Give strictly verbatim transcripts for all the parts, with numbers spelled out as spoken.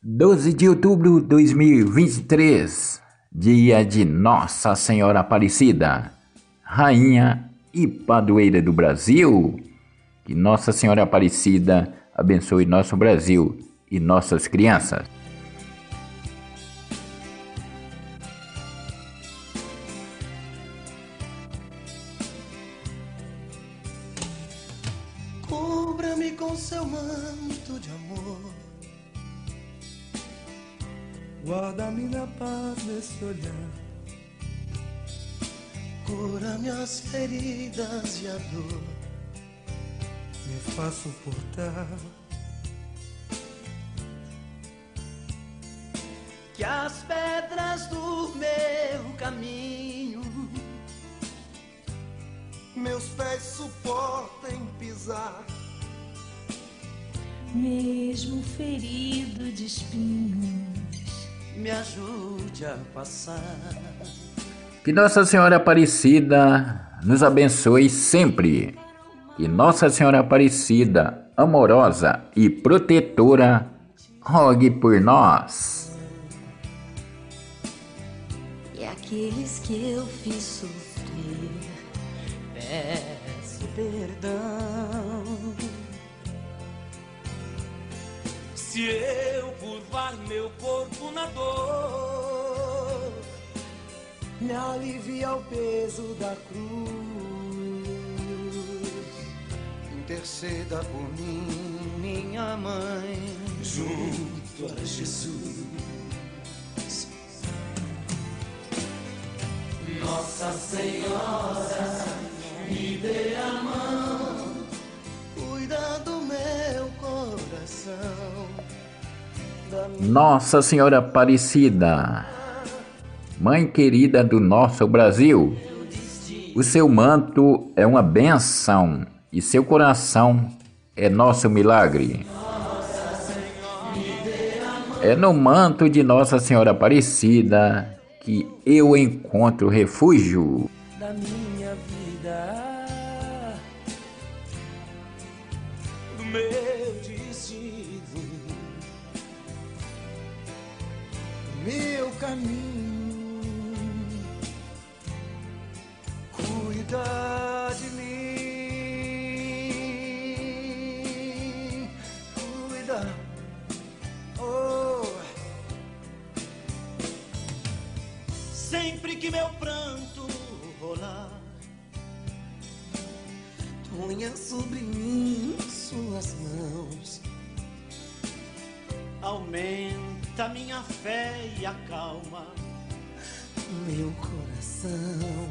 doze de outubro de dois mil e vinte e três, dia de Nossa Senhora Aparecida, Rainha e Padroeira do Brasil. Que Nossa Senhora Aparecida abençoe nosso Brasil e nossas crianças. Cubra-me com seu manto de amor, guarda-me na paz desse olhar, cura minhas feridas e a dor, me faz suportar. Que as pedras do meu caminho meus pés suportem pisar, mesmo ferido de espinhos, me ajude a passar. Que Nossa Senhora Aparecida nos abençoe sempre. Que Nossa Senhora Aparecida, amorosa e protetora, rogue por nós. e aqueles que eu fiz sofrer, peço perdão. Se eu curvar meu corpo na dor, me alivia o peso da cruz. Interceda por mim, minha mãe, junto a Jesus. Nossa Senhora, me dê a mão, cuida do meu coração. Nossa Senhora Aparecida, Mãe querida do nosso Brasil, o seu manto é uma bênção e seu coração é nosso milagre. É no manto de Nossa Senhora Aparecida que eu encontro refúgio. Da minha vida, do meu destino, meu caminho, cuida de mim, cuida, oh. Sempre que meu pranto rolar, ponha sobre mim suas mãos, aumenta minha fé e acalma meu coração.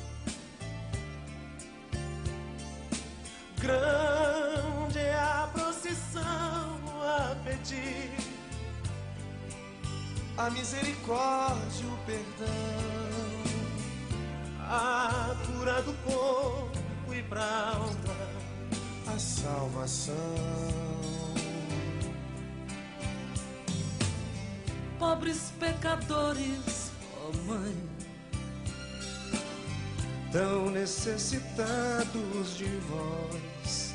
Grande é a procissão a pedir a misericórdia, o perdão, a cura do corpo e pra alma, a salvação. Pobres pecadores, ó Mãe, tão necessitados de vós.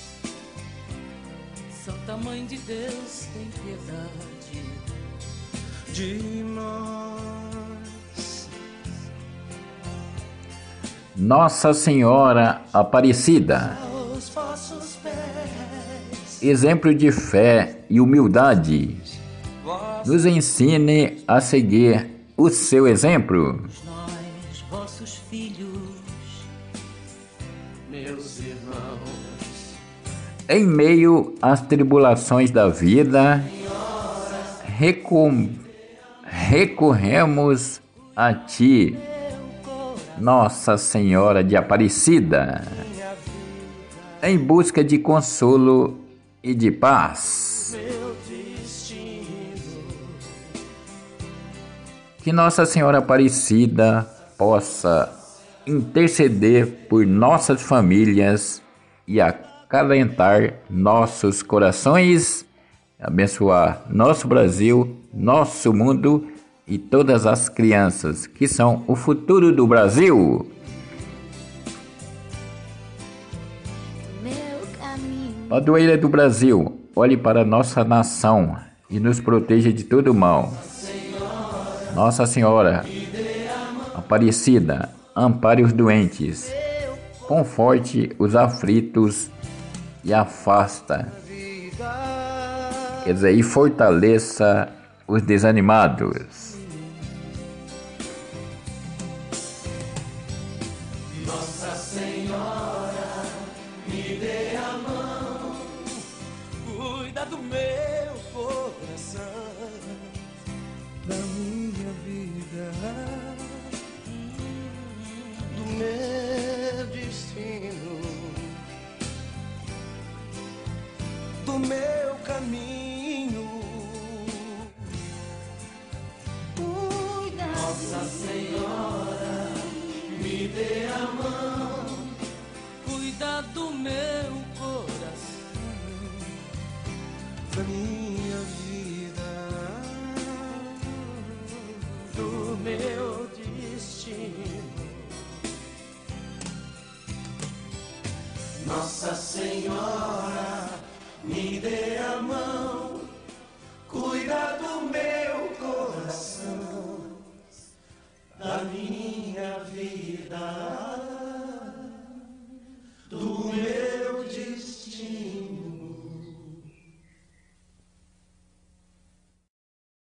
Santa Mãe de Deus, tem piedade De nós. Nossa Senhora Aparecida, Aos vossos pés, exemplo de fé e humildade, nos ensine a seguir o seu exemplo. nós, vossos filhos, meus irmãos, Em meio às tribulações da vida, recom... recorremos a Ti, Nossa Senhora de Aparecida, em busca de consolo e de paz. meu destino. Que Nossa Senhora Aparecida possa interceder por nossas famílias e acalentar nossos corações, abençoar nosso Brasil, nosso mundo e todas as crianças que são o futuro do Brasil. meu caminho. Padroeira do Brasil, olhe para nossa nação e nos proteja de todo mal. Nossa Senhora Aparecida, ampare os doentes, conforte os aflitos e afasta, quer dizer, e fortaleça os desanimados. Nossa Senhora, me dê a mão, cuida do meu coração, da minha vida, do meu destino, do meu caminho. Cuida. Nossa Senhora, me dê a mão, cuida do meu coração, da minha vida, do meu destino. Nossa Senhora,